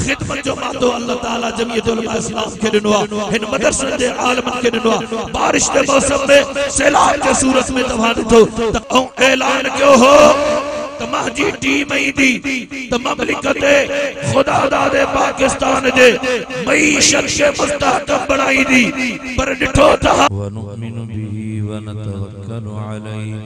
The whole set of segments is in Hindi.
खिदमत जो मातो अल्लाह ताला जमीयत उलमा इस्लाम के दिनवा इन मदरसे जे आलम के दिनवा बारिश के मौसम में सैलाब के सूरत में तवान तो ऐलान क्यों हो तमाजी टीम दी तमलिकत खुदा दादे पाकिस्तान दे मईशत के मुस्तहकम बनाई दी पर डिठो था व नुमिनु बिही व नतवक्कलु अलैहि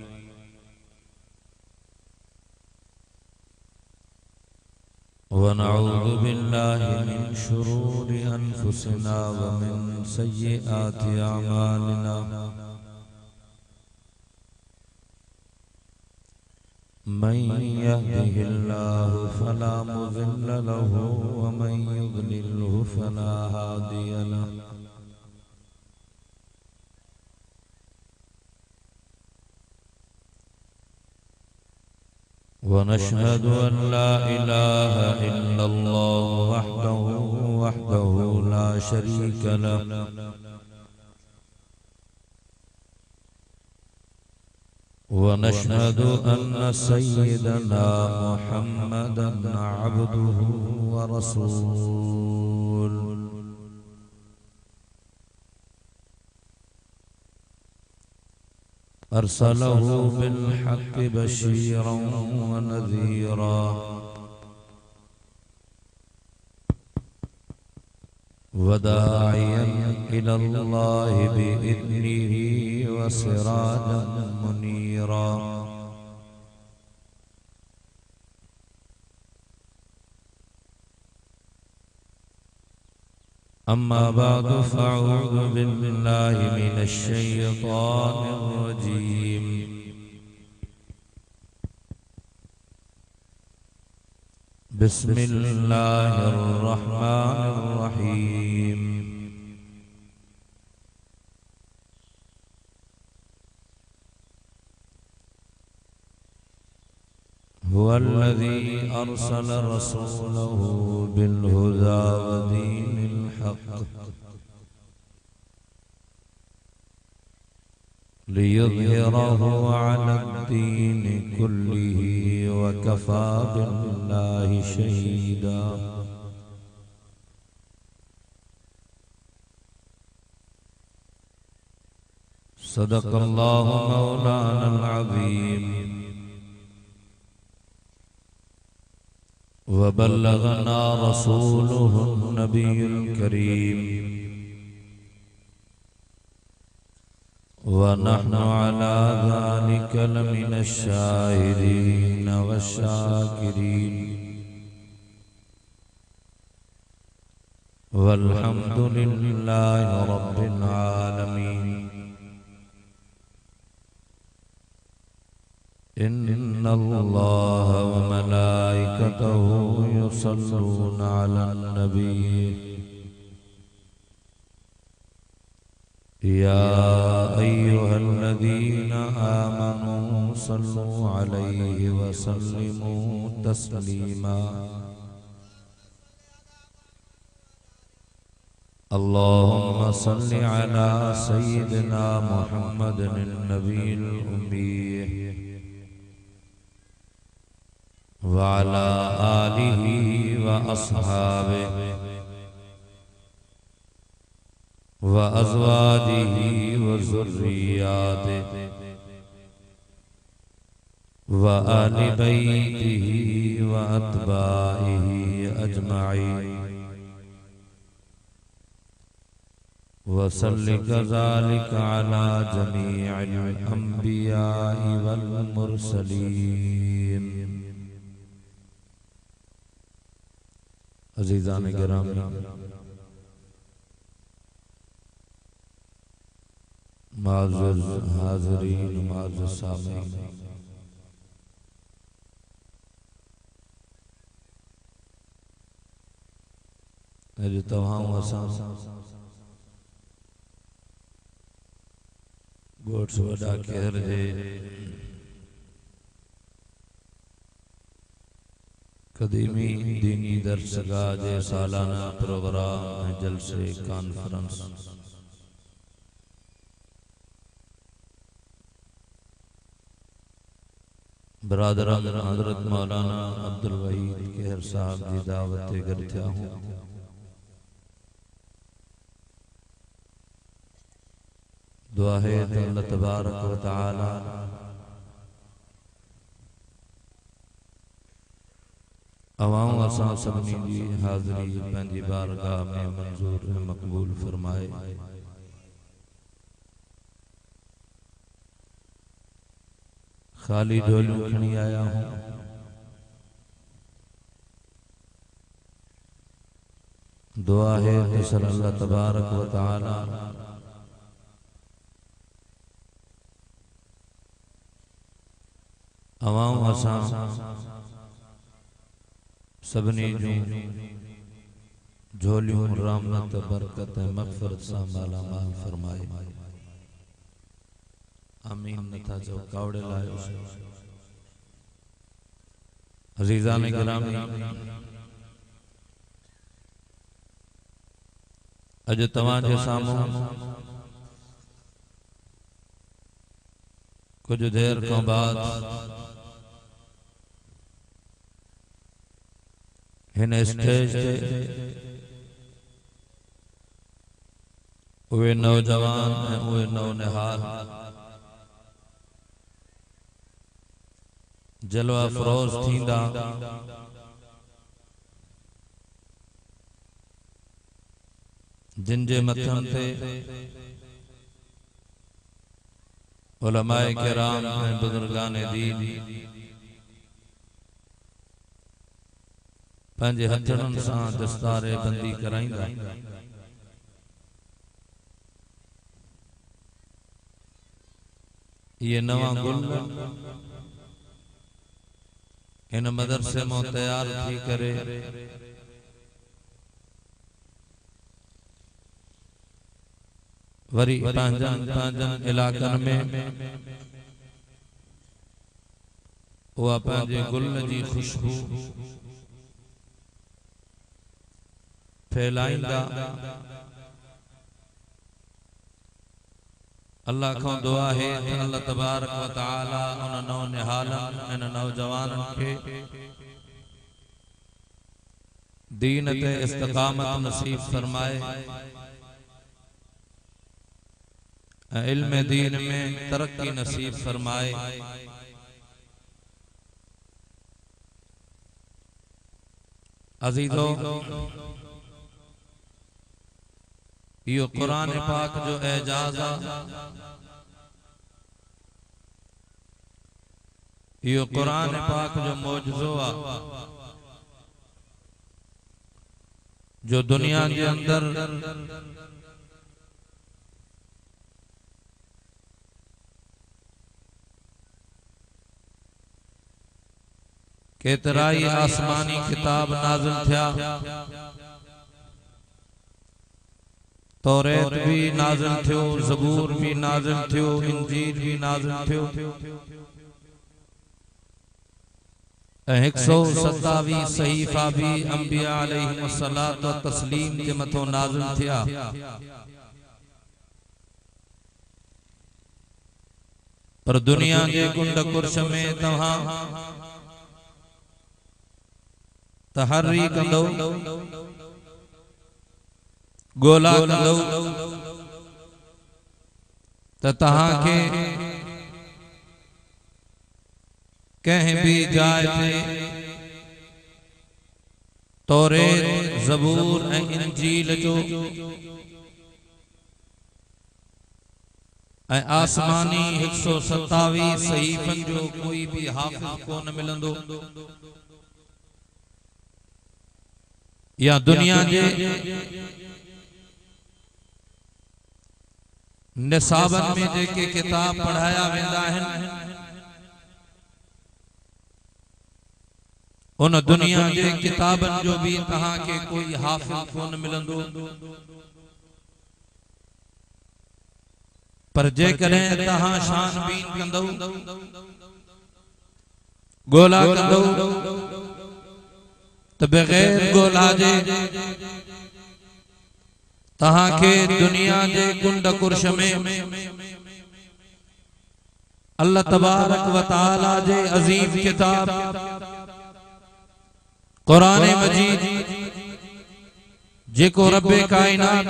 व नऊज़ु बिल्लाहि मिन शुरूरि अनफुसिना व मिन सय्यिआति अमालिना मन यहदिहिल्लाहु फला मुज़िल्ल लहु व मन युज़लिल्हु फला हादिय लहु व नशहदु अन ला इलाहा इल्लल्लाहु वहदहु ला शरीक लहु ونشهد أن سيدنا محمدا عبده ورسوله أرسله بالحق بشيرا ونذيرا وداعيا إلى الله بإذنه وسراجا منيرا أما بعد فأعوذ بالله من الشيطان الرجيم بسم الله الرحمن الرحيم هو الذي أرسل رسوله بالهدى ودين الحق ليظهره على الدين كله وكفى بالله شهيدا صدق الله مولانا العظيم وبلغنا رسوله النبي الكريم ونحن على ذلك لمن الشاهدين والشاكرين والحمد لله رب العالمين إن الله وملائكته يصلون على النبي يا أيها الذين آمنوا صلوا عليه وسلموا تسليما اللهم صل على سيدنا محمد النبي الأمي وعلى آله وأصحابه وأزواجه وذرياته وآل بيته وأتباعه أجمعين وصل كذلك على جميع الأنبياء والمرسلين अज़ीज़ान गिरामी माज़ुज़ हाज़रीन माज़ुज़ सामीन अॼु तव्हां असां ॻोठ वॾा केर जे कदीमी दीनी दरसगाह जे सालाना प्रोग्राम जलसे कॉन्फ्रेंस बरादरान हजरत मौलाना अब्दुल वहीद के ज़ुल्फ़िकर साहब जी दावत ते गॾु थिया हूं। दुआ है त अल्लाह तबारक व तआला अवाम असां सभिनी जी हाज़िरी पंहिंजी बारगाह में मंज़ूर ऐं मक़बूल फरमाए। खाली झोलियूं खणी आया हूं, दुआ है कि अल्लाह तबारक व तआला अवाम असां सभिनी जूं झोलियूं रहमत बरकत ऐं मग़फ़िरत सां मालामाल फरमाए। आमीन नथा चओ कावड़े लायो। अज़ीज़ान गिरामी, अज तव्हांजे साम्हूं कुछ देर खां बाद हिन स्टेज ते उहे नौजवान ऐं उहे नौनिहाल जलवा फरोज़ थींदा जिन जे मथन ते उलमाए किराम ऐं बुज़ुर्गाने दीन पंहिंजे हथड़नि सां दस्तारे बंदी कराईंदा। ये नवा गुल इन मदरसे में तैयार थी करे वरी पंहिंजनि इलाक़नि में उहा पंहिंजे गुल जी खुशबू फैलाईंदा। अल्लाह खां दुआ है कि अल्लाह तबारक व तआला उन नौनिहालन इन नौजवानन के दीन ते इस्तिकामत नसीब फरमाए, इल्म दीन में तरक्की नसीब फरमाए। अजीजों, यो कुरान पाक जो एजाज यो कुरान पाक जो मौजज़ो आ जो दुनिया के अंदर केतराई आसमानी किताब नाज़िल थिया, तौरेत भी नाज़िल थियो, ज़बूर भी नाज़िल थियो, इंजील भी नाज़िल थियो, 127 सहीफ़ा भी अंबिया अलैहिस्सलातु व तस्लीम के मथो नाज़िल थिया। पर दुनिया के कुंड कुर्श में तव्हां तहर्री कंदो, गोला कंदो त तहां के कहीं भी जाए ते तौरेत, ज़बूर ऐं इंजील जो ऐं आसमानी 127 सहीफ़न जो कोई भी हाफ़िज़ कोन मिलंदो। या दुनिया के निसाबन में जेके किताब पढ़ाया वेंदा आहिनि उन दुनिया के किताबन जो भी तहां के कोई हाफ़िज़ कोन मिलंदो। पर जेकॾहिं तहां छानबीन कंदो, गोला कंदो तो बगैर गोला जे तहां के दुनिया के कुंड कुर्श में अल्लाह तबारक व तआला जे अजीम किताब कुरान मजीद जेको रब्बे कायनात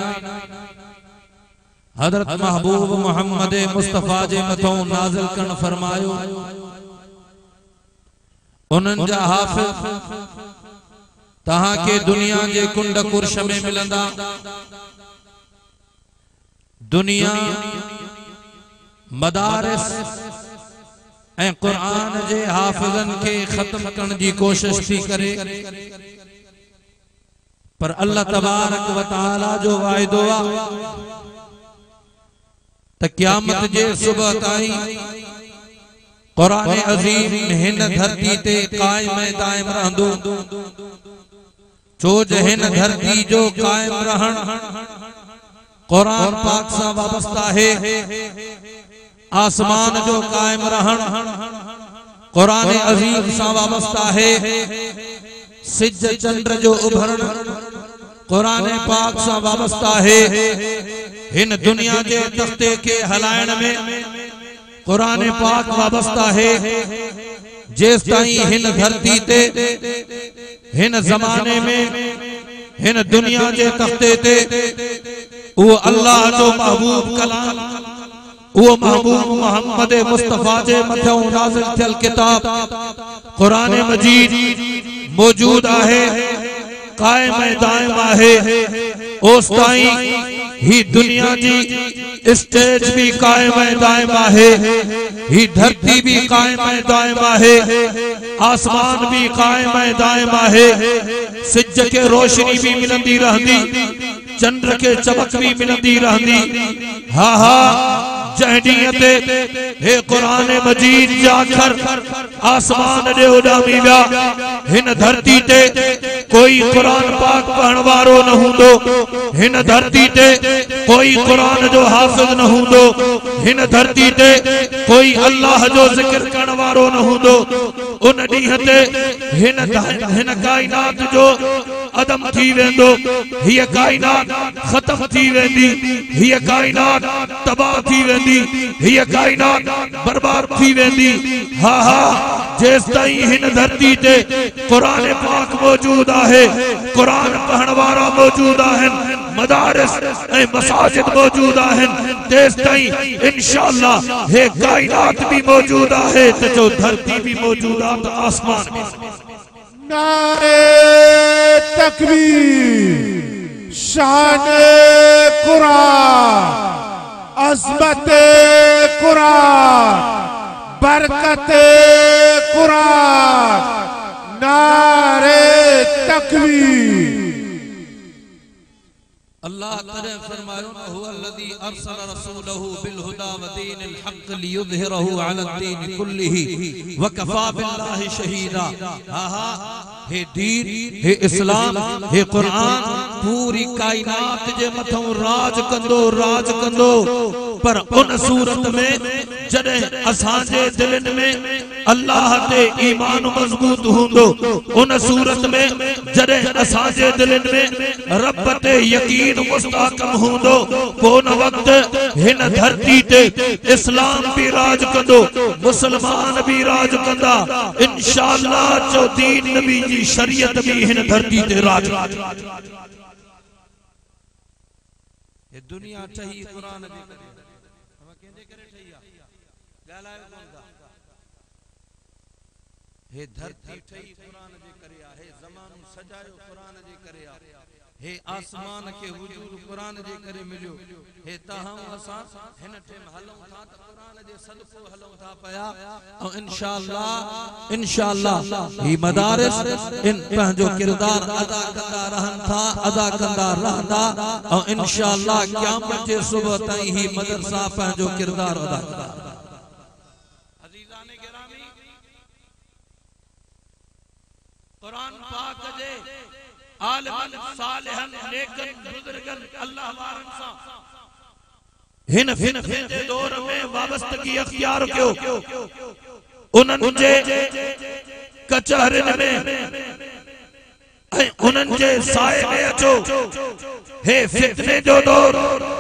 हजरत महबूब मोहम्मद मुस्तफा जे मथों नाज़िल करण फरमायो, उन्हनि जा हाफिज तहां के दुनिया जे कुंड कुर्श में मिलंदा। दुनिया मदारिस ऐं कुरान जे हाफिजन के खत्म करण जी कोशिश थी करे, पर अल्लाह तबारक व तआला जो वायदो आ त क़यामत जे सुबह ताईं कुरान अजीम हिन धरती ते कायम दायम रहंदो। छो जो हिन धरती जो कायम रहण कुरान पाक सां वाबस्ता है, आसमान जो कायम रहण कुरान अजीम सां वाबस्ता है, सिज चंद्र जो उभरण कुरान पाक सां वाबस्ता है। हिन दुनिया के तख्ते के हलायण में कुरान पाक वाबस्ता है। जेस ताईं हिन धरती ते हिन जमाने में हिन दुनिया के तख्ते ते वो अल्लाह जो महबूब कलाम, वो महबूब मोहम्मद मुस्तफा जे मथों नाज़िल थियल किताब कुरान मजीद मौजूद है, कायम दायम है। उस ताईं ही दुनिया जी स्टेज भी कायम दायम है, ही धरती भी कायम दायम है, आसमान भी कायम दायम है। सिज के रोशनी भी मिलंदी रहंदी, चंद्र के चमक भी मिलंदी रहंदी। हा हा जहडीअ ते हे कुरान मजीद जाकर आसमान दे उडामी विया, हिन धरती ते कोई कुरान पाक पढ़ण वारो न हुंदो, हिन धरती ते कोई कुरान जो हाफिज न हुंदो, हिन धरती ते कोई अल्लाह जो जिक्र करण वारो न हुंदो। उन ॾींहं ते हिन कायनात जो अदम थी वेंदो, हीअ कायनात खत्म थी वेंदी, हीअ कायनात तबाह थी वेंदी, हीअ कायनात बर्बाद थी वेंदी। हा हा जेस ताईं हिन धरती ते कुरान पाक मौजूद है, कुरान पढ़ण वारा मौजूद आहिनि, मदारिस ऐं मसाजिद मौजूद आहिनि, तेस ताईं इंशाअल्लाह हे कायनात भी मौजूद है, तो जो धरती भी मौजूद है, तो आसमान भी। नारे तकबीर, शान कुरान, अज़मत कुरान, बरकत कुरान, नारे तकबीर। अल्लाह तआला फरमायो हुवल्लज़ी अरसल रसूलहु बिल हुदा व दीनिल हक़ लियुज़हिरहु अलद्दीन कुल्लिही व कफ़ा बिल्लाहि शहीदा। हा हा हे दीन, हे इस्लाम, हे कुरान पूरी कायनात जे मथों राज कंदो। पर उन सूरत में जडे असांजे दिलनि में अल्लाह ते ईमान मजबूत हुंदो, उन सूरत में जडे असांजे दिलनि में रब ते यकीन मुस्तहकम हुंदो, कोन वक्त हिन धरती ते इस्लाम भी राज कंदो, मुसलमान भी राज कंदा। इंशाअल्लाह जो दीन नबी जी शरीयत भी हिन धरती ते राज। ये दुनिया ठही कुरान जे करे, हम केंदे करे ठही आ गालायो कोन दा। हे धरती ठही कुरान जे करे आ, हे ज़मानो सजायो कुरान जे करे आ, हे आसमान के वजूद कुरान जे करे मिलियो, हे तहां असां हिन टेम हलूं था त कुरान जे सदको हलूं था पया। और इंशाअल्लाह ही मदारिस इन पंहिंजो किरदार अदा कंदा रहन था, अदा कंदा रहंदा, और इंशाअल्लाह क़यामत जे सुबह ताईं ही मदरसा पंहिंजो किरदार अदा कंदा। अज़ीज़ान गिरामी, कुरान पाक जे आलिमन सालिहन नेकन बुजुर्गन अल्लाह वारन सा हिन फितने जे दौर में वाबस्तगी अख्तियार कयो, उन्हनि जे कचहरिन में उन्हनि जे साए में अचो। हे फितने जो दौर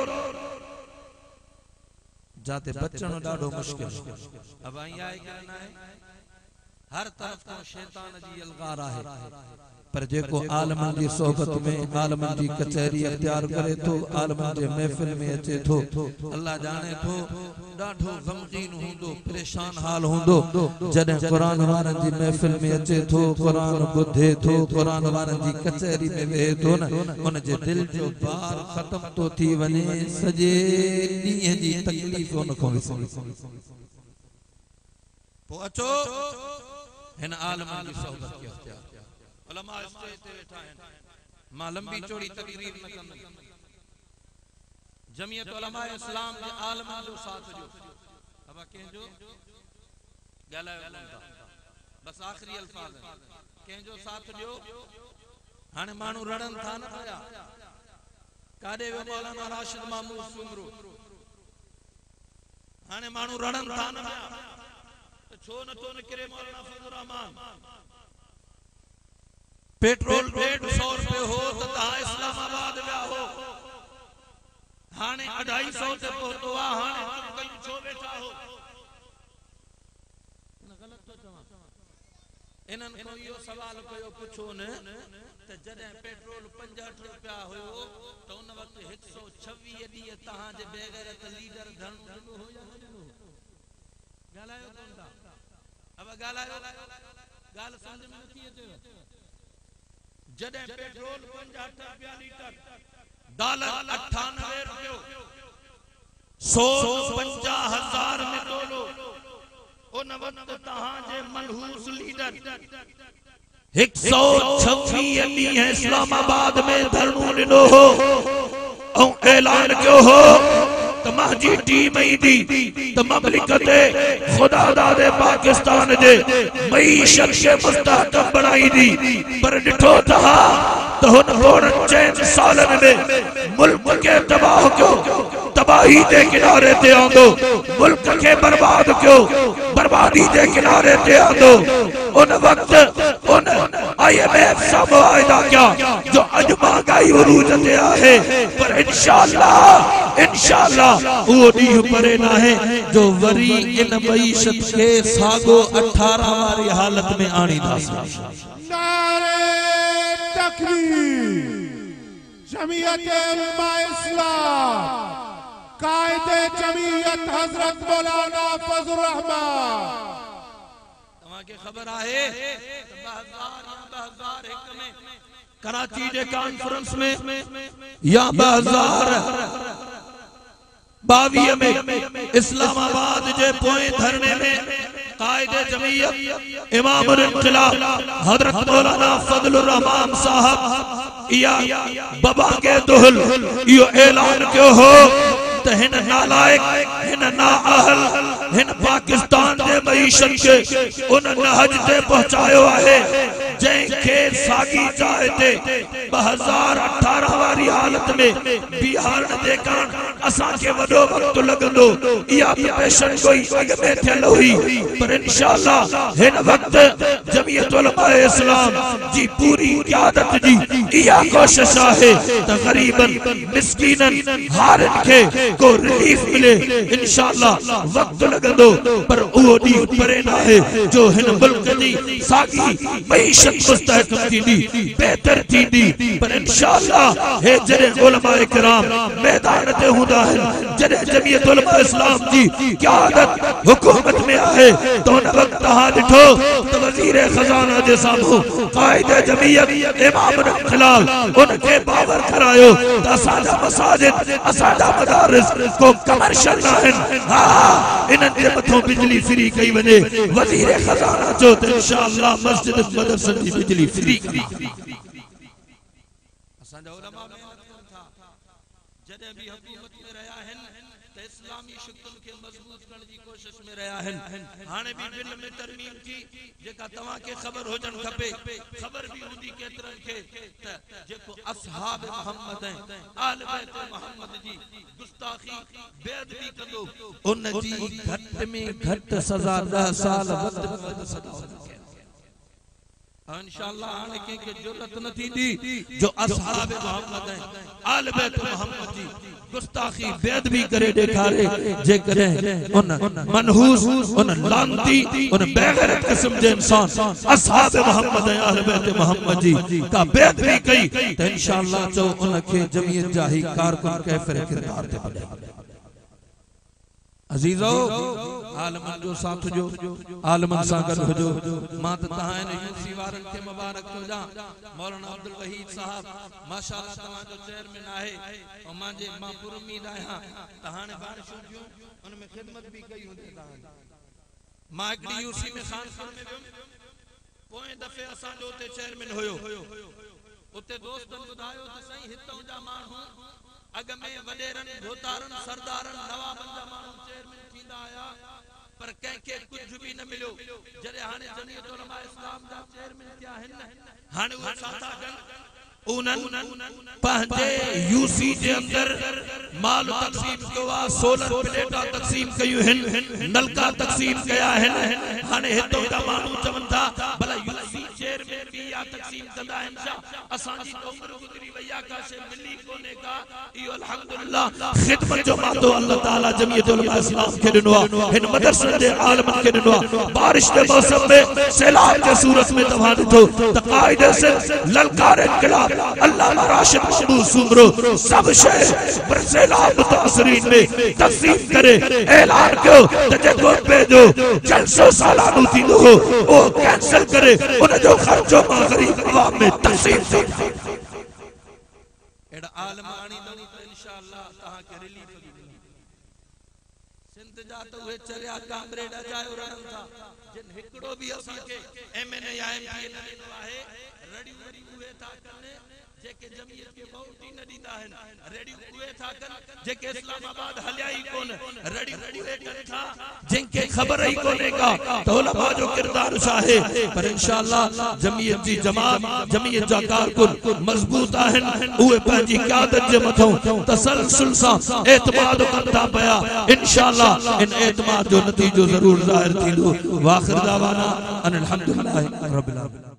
जाते बचण ॾाढो मुश्किल। अब आई आहे कि न आहे, हर तरफ तो शैतान जी अलगार है। पर जेको आलमन जी सोहबत में आलमन जी कचहरी अख्तियार करे तो आलमन जे महफिल में अचे तो अल्लाह जाने तो ॾाढो गमगीन हुंदो परेशान हाल हुंदो जॾहिं कुरान वारन जी महफिल में अचे तो कुरान ॿुधे तो कुरान वारन जी कचहरी में वेहे तो न उन जे दिल जो भार खत्म तो थी वने सजे ॾींहं जी तकलीफ़ उन को पो अचो हिन आलमन जी सोहबत के अख्तियार उलमा स्टेज ते वेठा आहिनि मां लंबी चौड़ी तकरीर न कंदुमि जमियत उलमा इस्लाम जे आलमन जो साथ ॾियो अब कंहिंजो ॻाल्हायो कोन था बस आखिरी अल्फाज कंहिंजो साथ ॾियो हाणे माण्हू रड़न था न पिया काॾे वियो मौलाना राशिद मामूद सुमरो हाणे माण्हू रड़न था न पिया त छो नथो निकिरे मौलाना फजल रहमान पेट्रोल 150 रुपए हो तो तहां इस्लामाबाद विया हो हाने 250 ते पहुतो आ हाने कहीं छो बैठा हो गलत तो चवा इनन को यो सवाल कयो पुछो न त जदे पेट्रोल 65 रुपया होयो तो उन वक्त 126 डी तहां जे बेगैरत लीडर धन दिनो हो या न दिनो गालायो कोन था अब गालायो गाल समझ में नथी अचे जदे पेट्रोल 65 रुपया लीटर डॉलर 98 रुपयो 150,000 में तोलो उन वक्त तहां जे मनहूस लीडर 126 ॾींहं इस्लामाबाद में धरणो ॾिनो हो ऐं ऐलान कयो हो त मुंहिंजी टीम ईंदी त ममलिकत खुदा दादे पाकिस्तान जे मईशत खे मुस्तहकम बनाईंदी पर ॾिठो त हुन पोड़नि 4 सालनि में मुल्क खे तबाह कयो तबाही के किनारे ते आंदो मुल्क के बर्बाद क्यों बर्बादी के किनारे ते आंदो उन वक्त उन IMF सा मुआहिदा क्या जो अज महंगाई उरूज ते आहे पर इंशाअल्लाह वो ॾींहुं परे ना है जो वरी इन मईशत के सागो 18 वारी हालत में आणी था। नारे तकबीर जमीयत उलमा इस्लाम कायदे जमीयत हजरत मौलाना फजल रहमान तमाके खबर आहे 2001 में कराची के कॉन्फ्रेंस में या 2022 में इस्लामाबाद जे पोए धरने में कायदे जमीयत इमामुल इन्क़िलाब हजरत मौलाना फजल रहमान साहब या बाबा के दुहल यो ऐलान क्यों हो तो हिन नालायक हिन नाअहल हिन पाकिस्तान के मईशत के उन नहज ते पहुंचायो है जैके सागी चाहते 2018 वाली हालत में बिहार दे कारण असा के वडो वक्त लगंदो या पेशन कोई अग में थियल हुई पर इंशाअल्लाह हिन वक्त जमीयत उलमा इस्लाम जी पूरी क़यादत जी या कोशिश है त गरीबन मिस्कीनन हारन के को रिलीफ मिले इंशाअल्लाह वक्त लगंदो पर वो दी परे ना है जो हिन मुल्क दी सागी मईशत मुस्तहकम थींदी बेहतर थींदी पर इंशाअल्लाह हे जरे उलमा इकराम मैदान ते हुंदा है जरे जमीयत उलमा इस्लाम जी क़यादत हुकूमत में आहे तो न वक्त हा दिठो तो वजीर खजाना जे सामू कायदे जमीयत इमामुल इन्क़िलाब उनके बावर करायो त असांजा मसाजिद असांजा मदारिस को कमर्शियल ना है हां इनन जे मथों बिजली फ्री कई वने वजीर खजाना जो त इंशाअल्लाह मस्जिद मदरसा की बिजली फ्री असांजा उलमा मेहनत था जदे भी हुकूमत में रहा है त इस्लामी शुक्ल के मजबूत करने की कोशिश में रहा है हाने भी बिल में तरमीम की जेका तवा के खबर हो जन खपे खबर भी हुंदी केतरन के त जेको असहाब मोहम्मद है आल बैत मोहम्मद जी गुस्ताखी बेअदबी कंदो उन जी घट में घट सजा 10 साल वध सजा इंशाअल्लाह आने के जरूरत न थी जो असहाब मोहम्मद है आल बैत मोहम्मद जी गुस्ताखी बेअदबी करे ॾेखारे जेकॾहिं उन मनहूस उन लानती उन बेगैरत क़िस्म जे इंसान असहाब मोहम्मद ऐं अहले बैत मोहम्मद जी का बेअदबी कई त इंशाअल्लाह चो उनखे जमीयत जा ही कारकुन कैफर किरदार ते बने। अजीजो आलमन जो साथ जो आलमन सां गॾु हुजो। मां त तहां इन यूसी वारन खे मुबारक थो ॾियां। मौलाना अब्दुल वहीद साहब माशाअल्लाह तव्हां जो चेयरमैन आहे ऐं मां पूरी उम्मीद आहियां त हाणे बारिशूं थियूं उन में ख़िदमत भी कई हूंदी। मां हिकड़ी यूसी में खानखान में वियुमि पोएं दफ़े असां जो उते चेयरमैन हुयो उते दोस्तन ॿुधायो त साईं हितों जा माण्हू अग में वडेरन धोतारन सरदारन नवाबन जा माण्हू चेयरमैन थींदा आया पर कंहिंखे कुछ भी न मिलियो। जॾहिं हाणे जमीयत उलमा इस्लाम जा चेयरमैन थिया आहिनि हाणे उहे छा था कनि उन्हनि पंहिंजे यूसी जे अंदर माल तक़सीम कयो आहे, सोलर प्लेटा तक़सीम कयूं आहिनि, नलका तक़सीम कया आहिनि। हाणे हितों जा माण्हू चवनि था भला यूसी चेयरमैन भी या तक़सीम कंदा आहिनि छा? असांजी त उम्र गुज़री वई आहे का शइ मिली कोन्हे का। इहो अल्हम्दुलिल्लाह ख़िदमत जो मातो अल्लाह ताला जमीयत उलमा इस्लाम खे ॾिनो आहे, हिन मदरसे जे आलमन खे ॾिनो आहे। बारिश के मौसम में सैलाब के सूरत में तव्हां ॾिठो त कायदे से ललकार इनकलाब अल्लामा राशिद महमूद सुमरो सब शइ सैलाब मुतासरीन में तक़सीम करे ऐलान कयो त जेको पंहिंजो जलसो सालानो थींदो हो उहो कैंसिल करे उन जो ख़र्चो मां ग़रीब अवाम में तक़सीम थी। एड़ा आलम आणींदो त इंशाअल्लाह तहां के रिलीफ मिलंदी। सिंध जा त उहे चरिया कामरेड अजायो रहन था जिन हिकड़ो भी असां के एमएनए या एमपी न ॾिनो आहे। रड़ी वड़ी उहे था कनि जेके जमीयत के वोट ही न ॾींदा आहिनि, रेडियो उहे था कनि जेके इस्लामाबाद हलिया ई कोन, रड़ी उहे कनि था जिनके ख़बर ही कोन्हे का त उलमा जो किरदार छा आहे। पर इंशाअल्लाह जमीयत जी जमात जमीयत जा कारकुन मजबूत आहिनि, उहे पंहिंजी क़यादत जे मथों तसलसल सां एतमाद कनि था पिया। इंशाअल्लाह इन एतमाद जो नतीजो ज़रूर ज़ाहिर थींदो। वाखिर दावाना अनिल हम्दुलिल्लाहि रब्बिल आलमीन।